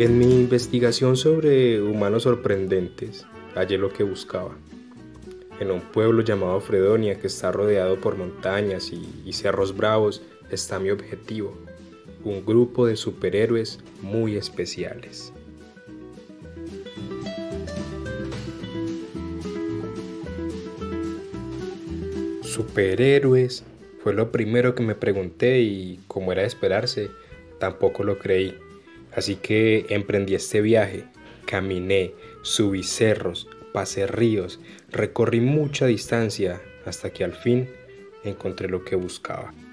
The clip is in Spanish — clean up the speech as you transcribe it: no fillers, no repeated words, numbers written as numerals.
En mi investigación sobre humanos sorprendentes, hallé lo que buscaba. En un pueblo llamado Fredonia, que está rodeado por montañas y cerros bravos, está mi objetivo: un grupo de superhéroes muy especiales. Superhéroes fue lo primero que me pregunté y, como era de esperarse, tampoco lo creí. Así que emprendí este viaje, caminé, subí cerros, pasé ríos, recorrí mucha distancia hasta que al fin encontré lo que buscaba.